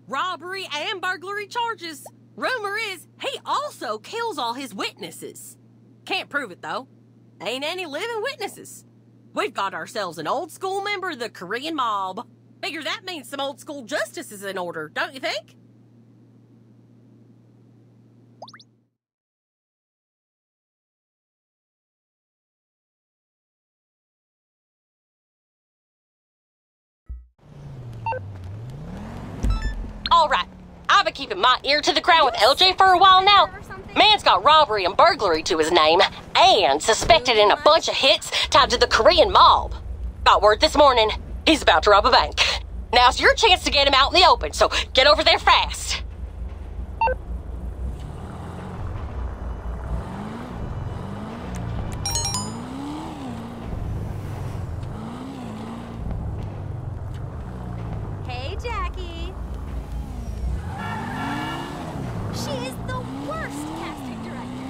robbery and burglary charges. Rumor is he also kills all his witnesses. Can't prove it, though. Ain't any living witnesses. We've got ourselves an old school member of the Korean mob. Figure that means some old school justice is in order, don't you think? All right, I've been keeping my ear to the ground with LJ for a while now. Man's got robbery and burglary to his name, and suspected in a bunch of hits tied to the Korean mob. Got word this morning, he's about to rob a bank. Now's your chance to get him out in the open, so get over there fast. Hey, Jackie. She is the worst casting director.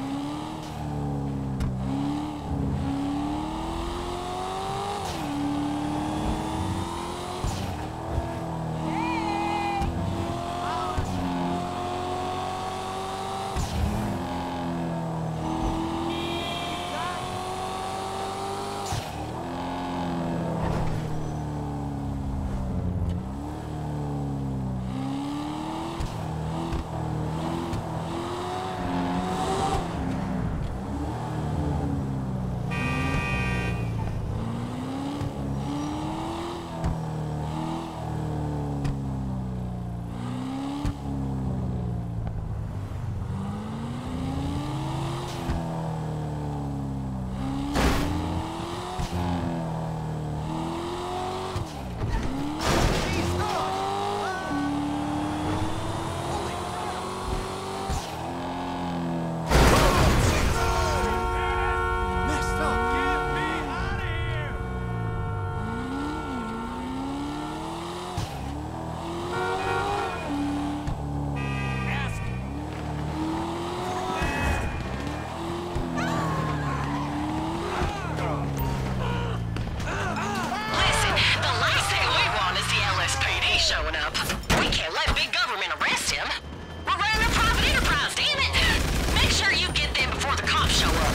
Showing up. We can't let big government arrest him. We're running a private enterprise, damn it! Make sure you get them before the cops show up.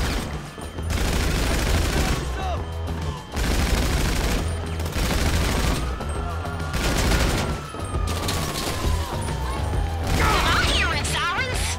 Am I hearing sirens?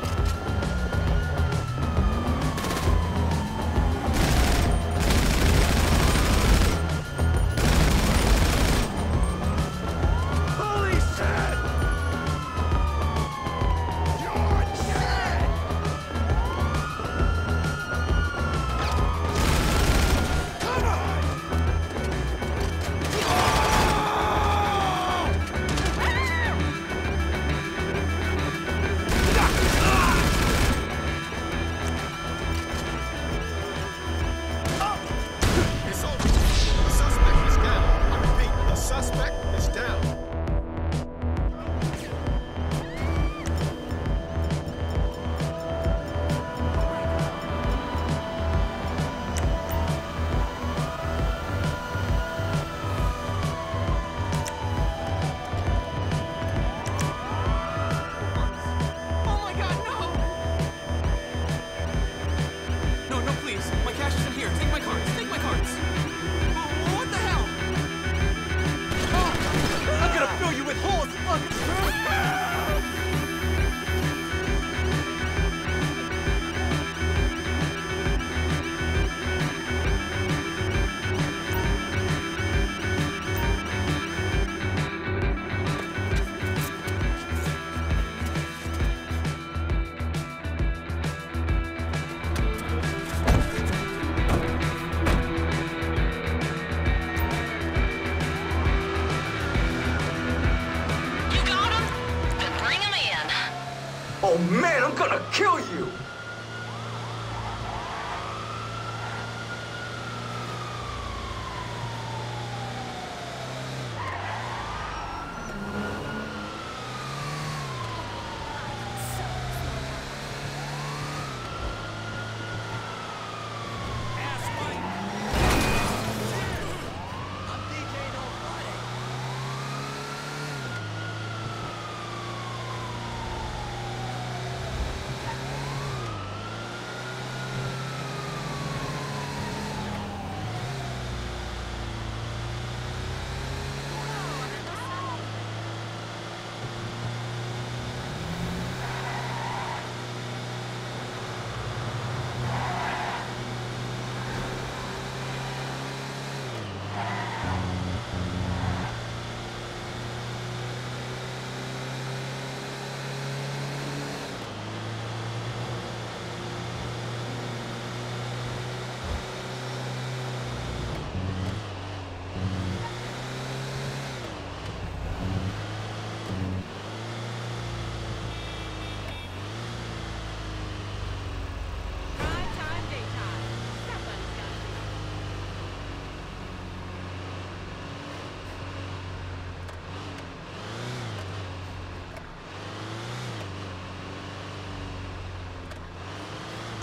Oh man, I'm gonna kill you!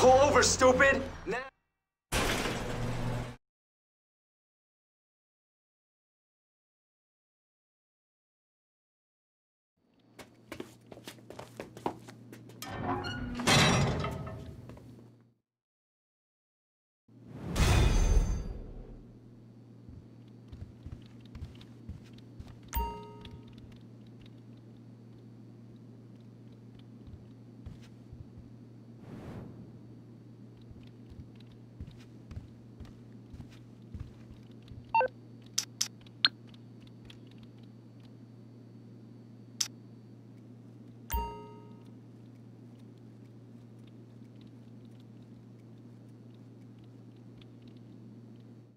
Pull over, stupid!